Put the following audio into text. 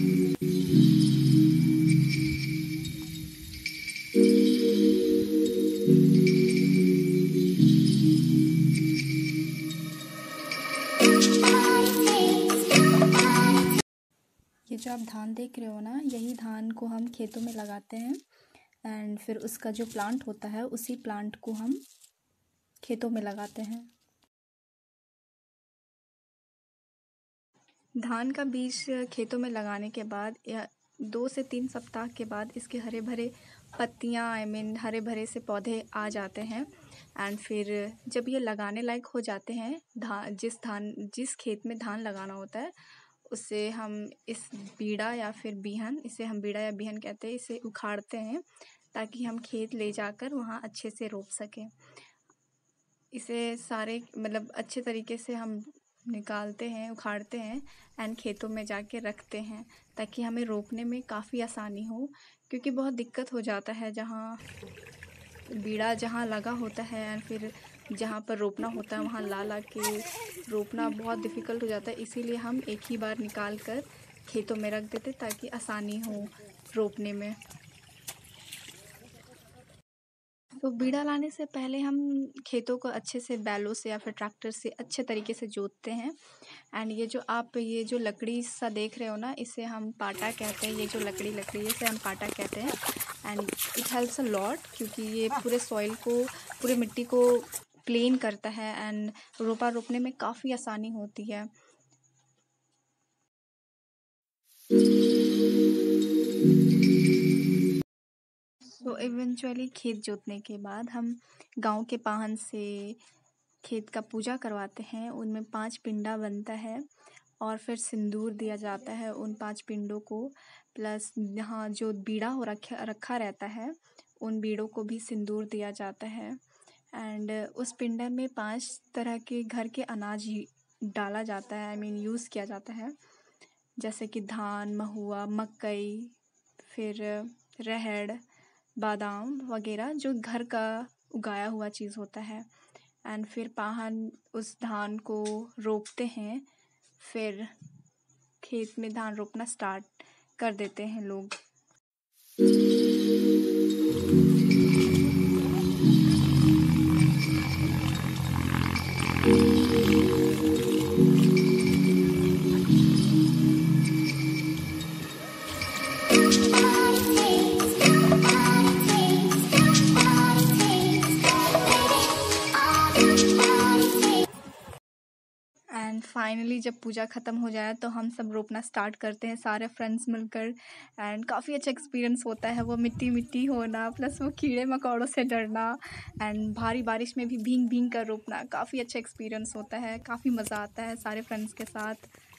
ये जो आप धान देख रहे हो ना, यही धान को हम खेतों में लगाते हैं एंड फिर उसका जो प्लांट होता है उसी प्लांट को हम खेतों में लगाते हैं। धान का बीज खेतों में लगाने के बाद या 2 से 3 सप्ताह के बाद इसके हरे भरे पत्तियां हरे भरे से पौधे आ जाते हैं एंड फिर जब ये लगाने लायक हो जाते हैं, जिस खेत में धान लगाना होता है उससे हम इस बीड़ा या फिर बीहन, इसे हम बीड़ा या बीहन कहते हैं, इसे उखाड़ते हैं ताकि हम खेत ले जाकर वहाँ अच्छे से रोप सकें। इसे सारे अच्छे तरीके से हम निकालते हैं, उखाड़ते हैं एंड खेतों में जाके रखते हैं ताकि हमें रोपने में काफ़ी आसानी हो, क्योंकि बहुत दिक्कत हो जाता है जहाँ बीड़ा जहाँ लगा होता है एंड फिर जहाँ पर रोपना होता है वहाँ ला के रोपना बहुत डिफ़िकल्ट हो जाता है। इसीलिए हम एक ही बार निकाल कर खेतों में रख देते ताकि आसानी हो रोपने में। तो बीड़ा लाने से पहले हम खेतों को अच्छे से बैलों से या फिर ट्रैक्टर से अच्छे तरीके से जोतते हैं एंड ये जो लकड़ी सा देख रहे हो ना, इसे हम पाटा कहते हैं। ये जो लकड़ी है इसे हम पाटा कहते हैं and it helps a lot, क्योंकि ये पूरे मिट्टी को प्लेन करता है एंड रोपने में काफ़ी आसानी होती है। तो इवेंचुअली खेत जोतने के बाद हम गांव के पाहन से खेत का पूजा करवाते हैं। उनमें 5 पिंडा बनता है और फिर सिंदूर दिया जाता है उन 5 पिंडों को, प्लस यहाँ जो बीड़ा रखा रहता है उन बीड़ों को भी सिंदूर दिया जाता है एंड उस पिंडा में 5 तरह के घर के अनाज डाला जाता है, यूज़ किया जाता है, जैसे कि धान, महुआ, मकई, फिर रहड़, बादाम वगैरह जो घर का उगाया हुआ चीज़ होता है एंड फिर पाहन उस धान को रोपते हैं। फिर खेत में धान रोपना स्टार्ट कर देते हैं लोग। एंड फाइनली जब पूजा ख़त्म हो जाए तो हम सब रोपना स्टार्ट करते हैं सारे फ्रेंड्स मिलकर एंड काफ़ी अच्छा एक्सपीरियंस होता है। वो मिट्टी होना प्लस वो कीड़े मकोड़ों से डरना एंड भारी बारिश में भी भीग कर रोपना काफ़ी अच्छा एक्सपीरियंस होता है। काफ़ी मज़ा आता है सारे फ्रेंड्स के साथ।